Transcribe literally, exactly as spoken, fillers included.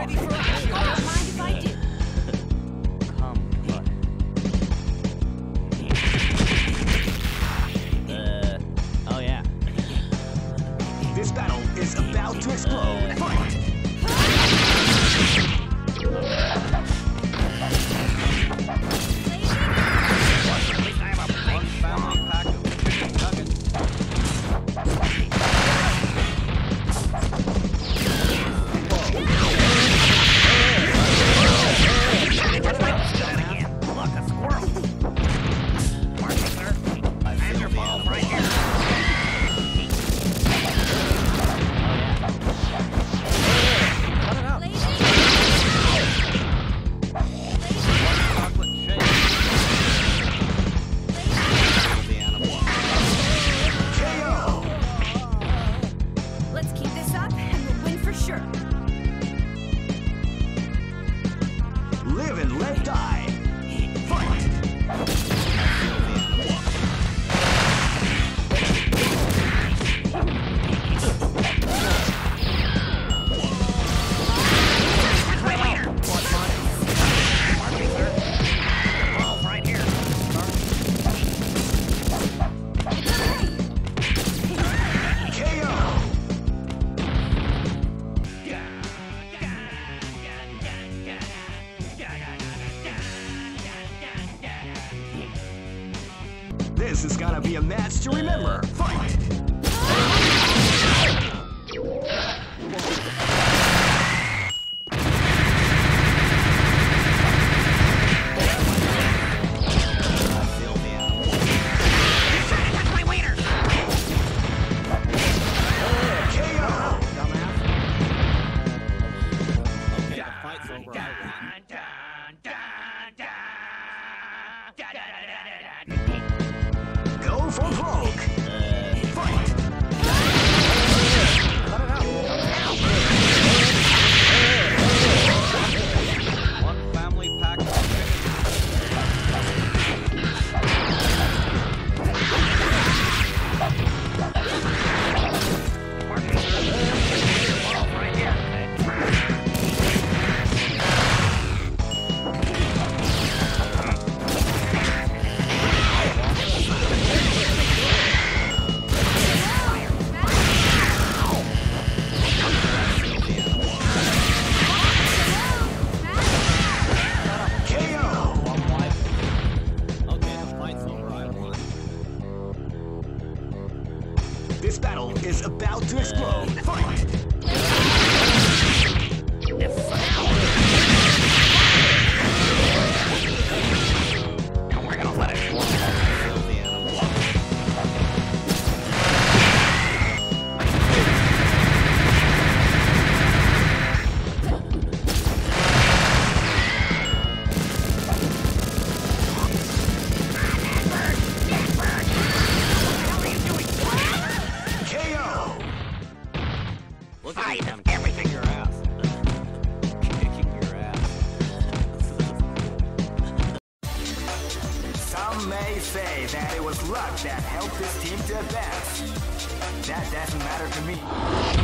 ready for action. Don't mind if I do. Come on. Uh, oh yeah. This battle is about to explode. Fight! Live and let die. Fight! This is gonna be a match to remember. Fight! Go for broke! Fight! One family pack. This battle is about to explode. Fight! And we're gonna let it kill the animal. Look at him everything your ass. Kicking your ass. Some may say that it was luck that helped this team to advance. That doesn't matter to me.